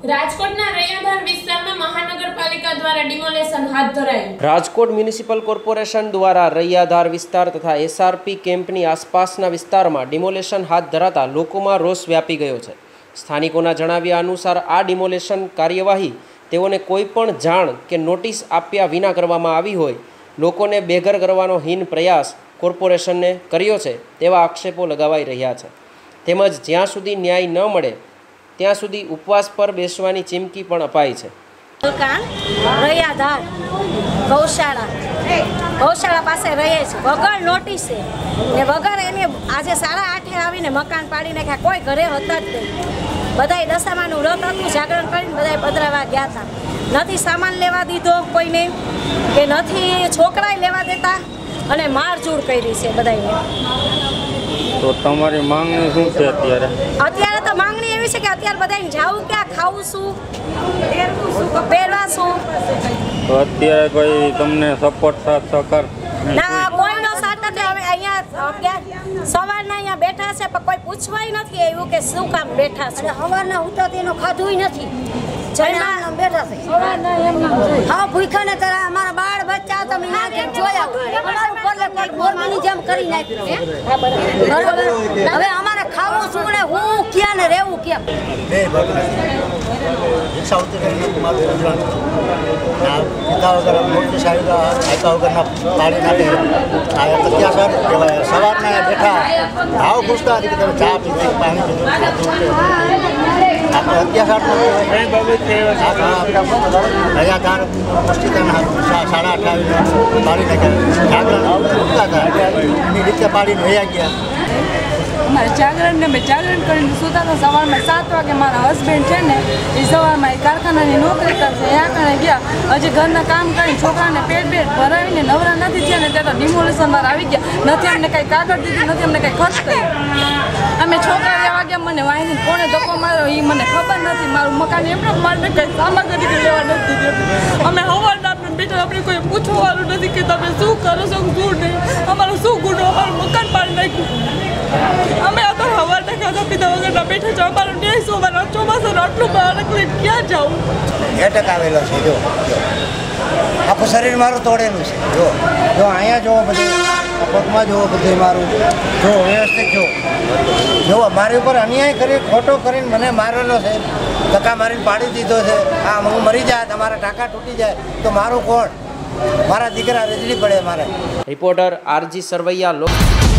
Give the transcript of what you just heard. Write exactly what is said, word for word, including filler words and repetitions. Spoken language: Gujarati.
રાજકોટના રૈયાધાર વિસ્તારમાં મહાનગરપાલિકા દ્વારા ડિમોલેશન હાથ ધરાયું। રાજકોટ મ્યુનિસિપલ કોર્પોરેશન દ્વારા રૈયાધાર વિસ્તાર તથા એસઆરપી કેમ્પની આસપાસના વિસ્તારમાં ડિમોલેશન હાથ ધરાતા લોકોમાં રોષ વ્યાપી ગયો છે। સ્થાનિકોના જણાવ્યા અનુસાર આ ડિમોલેશન કાર્યવાહી તેઓને કોઈ પણ જાણ કે નોટિસ આપ્યા વિના કરવામાં આવી હોય, લોકોને બેઘર કરવાનો હીન પ્રયાસ કોર્પોરેશને કર્યો છે તેવા આક્ષેપો લગાવાઈ રહ્યા છે। તેમજ જ્યાં સુધી ન્યાય ન મળે ત્યાં સુધી ઉપવાસ પર બેસવાની ચીમકી પણ અપાઈ છે। રૈયાધાર ગૌશાળા ગૌશાળા પાસે રહે છે વગર નોટિસે ને વગર એને આજે સાડા આઠે આવીને મકાન પાડી નાખ્યા। કોઈ ઘરે હતા જ નહીં, બધાય દશામાનું વ્રત હતું, જાગરણ કરીને બધાય પધરાવા ગયા હતા। નથી સામાન લેવા દીધો કોઈને કે નથી છોકરાએ લેવા દેતા અને મારઝૂડ કરી છે બધાને। તો તમારી માંગણી શું છે અત્યારે? અત્યારે તો માંગણી એવી છે કે અત્યારે બધાને જાવું ક્યાં, ખાવું શું, પહેરવા શું? તો અત્યારે કોઈ તમને સપોર્ટ સાથ સહકાર ના, કોઈનો સાથ નથી। અમે અહીંયા સવારના અહીંયા બેઠા છે પણ કોઈ પૂછવાય નથી એવું કે શું કામ બેઠા છે। સવારના ઉતા તેનો ખાધુંય નથી, જણા બેઠા છે હા ભૂખા ને તારા અમારા બાળ બચ્ચા તમે ના જોયા ગોરમાની જેમ કરી નાખ્યું। હવે અમારે ખાવું શું ને હું ક્યાં ને રહેવું ક્યાં? રિક્ષા ઉતરી મારું ગુજરાન પિતા વગર નોટિસ આવી આપ્યા વગરના પાડી નાખે આ અત્યાચાર કહેવાય। સવારના બેઠા ભાવ પૂછતા હતી કે તમે ચા પીધી, પાણી પીધું, આપણે અત્યાચાર રૈયાધાર મસ્જિદના સાડા અઠાવીસ પાડી નાખ્યા। જાગરણ ઉઠતા હતા એની રીતે પાડીને વયા ગયા। અમારે જાગરણને મેં જાગરણ કરીને સૂતા હતા। સવારમાં સાત વાગે મારા હસબન્ડ છે ને એ સવારમાં એ કારખાનાની નોકરી કરશે, એ આંકણે ગયા, હજી ઘરના કામ કરીને છોકરાને પેટ પેટ ભરાવીને નવરા નથી થયા ને ત્યાં તો ડિમોલેશન વાર આવી ગયા। નથી અમને કાંઈ કાગળ દીધી, નથી અમને કાંઈ ખર્ચ કર્યું। અમે છોકરા લેવા ગયા, મને વાહીને કોણે ધક્કો માર્યો એ મને ખબર નથી। મારું મકાન એમને મારને કંઈ સામગ્રી લેવા નથી દીધી। અમે હવારના આપણે બેઠા, આપણે કોઈ પૂછવાનું નથી કે તમે શું કરો છો, શું નહીં, અમારો શું ગુનો, અમારું મકાન પાડી નાખ્યું। અમે આ તો હવારના ખાધા પીધા વગરના બેઠા છે। અમારો ન્યાય શું, અમારા ચોમાસાનું આટલું બાળક લઈને ક્યાં જાઉં? એટક આવેલો છે, જો આખું શરીર મારું તોડેલું છે। જો જો અહીંયા જોવો, બધું પગમાં જોવો, બધું મારું જો વ્યવસ્થિત જો જો મારી ઉપર અન્યાય કરી, ખોટો કરીને મને મારેલો છે, ધક્કા મારીને પાડી દીધો છે। આ હું મરી જાય, તમારા ટાંકા તૂટી જાય તો મારું કોણ? મારા દીકરા રજડી પડે મારે। Reporter RG Sarvaiya.